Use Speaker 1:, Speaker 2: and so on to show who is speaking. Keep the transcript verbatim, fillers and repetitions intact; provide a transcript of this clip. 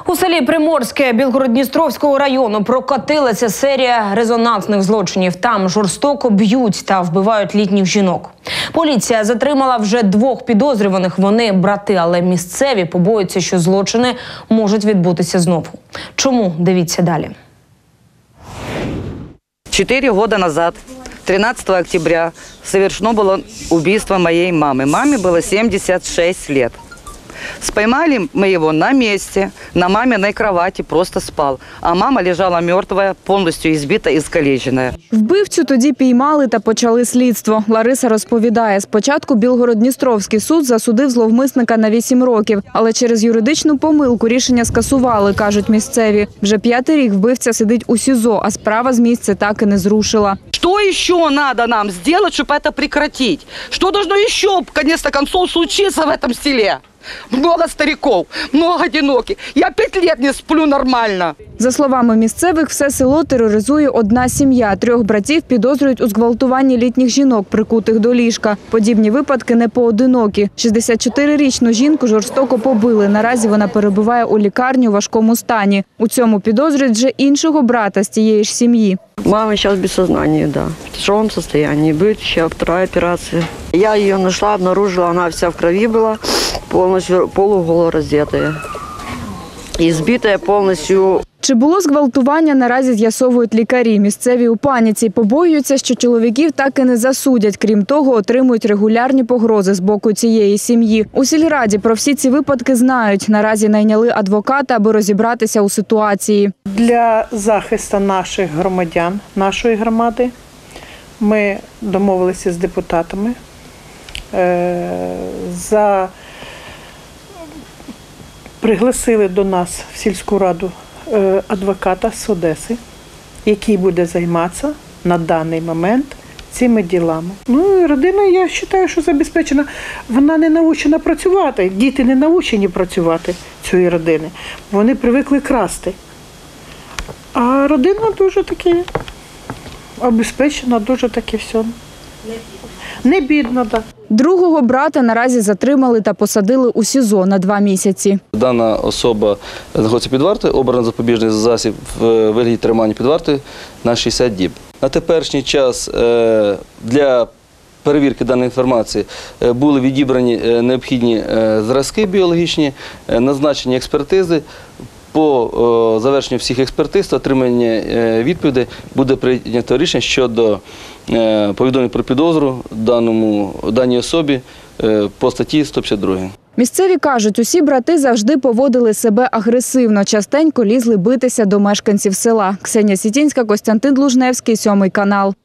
Speaker 1: У селі Приморське Білгород-Дністровського району прокотилася серія резонансних злочинів. Там жорстоко б'ють та вбивають літніх жінок. Поліція затримала вже двох підозрюваних. Вони брати, але місцеві побоюються, що злочини можуть відбутися знову. Чому? Дивіться далі.
Speaker 2: Четыре года назад, тринадцатого октября, совершено было убийство моей мамы. Маме было семьдесят шесть лет. Споймали мы его на месте, на маминой кровати, просто спал. А мама лежала мертвая, повністю избита і искалечена.
Speaker 3: Вбивцю тоді піймали та почали слідство. Лариса розповідає, спочатку Білгород-Дністровський суд засудив зловмисника на вісім років. Але через юридичну помилку рішення скасували, кажуть місцеві. Вже п'ятий рік вбивця сидить у СІЗО, а справа з місця так і не зрушила.
Speaker 2: Что еще надо нам сделать, чтобы это прекратить? Что должно еще, конец-то концов, случиться в этом селе? Много стариков, много одиноких. Я пять лет не сплю нормально.
Speaker 3: За словами місцевих, все село тероризує одна сім'я. Трьох братів підозрюють у зґвалтуванні літніх жінок, прикутих до ліжка. Подібні випадки не поодинокі. шістдесятичотирирічну жінку жорстоко побили. Наразі вона перебуває у лікарні у важкому стані. У цьому підозрюють вже іншого брата з тієї ж сім'ї.
Speaker 4: Мама сейчас без сознания, да, в тяжелом состоянии. Будет еще вторая операция. Я ее нашла, обнаружила, она вся в крови была, полностью полуголо раздетая. Избитая полностью.
Speaker 3: Чи було зґвалтування, наразі з'ясовують лікарі. Місцеві у паніці побоюються, що чоловіків так і не засудять. Крім того, отримують регулярні погрози з боку цієї сім'ї. У сільраді про всі ці випадки знають. Наразі найняли адвоката, аби розібратися у ситуації.
Speaker 5: Для захисту наших громадян, нашої громади, ми домовилися з депутатами за пригласили до нас в сільську раду адвоката з Одеси, який буде займатися на даний момент цими ділами. Ну, і родина, я вважаю, що забезпечена. Вона не навчена працювати, діти не навчені працювати цієї родини. Вони привикли красти. А родина дуже таки обезпечена, дуже таки все. Не бідно, так.
Speaker 3: Другого брата наразі затримали та посадили у СІЗО на два місяці.
Speaker 6: Дана особа знаходиться під вартою, обрано запобіжний засіб в вигляді тримання під вартою на шістдесят діб. На теперішній час для перевірки даної інформації були відібрані необхідні зразки біологічні, назначені експертизи. По завершенню всіх експертиз та отримання відповідей буде прийнято рішення щодо повідомлення про підозру даному, даній особі по статті сто п'ятдесят два.
Speaker 3: Місцеві кажуть, усі брати завжди поводили себе агресивно, частенько лізли битися до мешканців села. Ксенія Сітінська, Костянтин Лужневський, сьомий канал.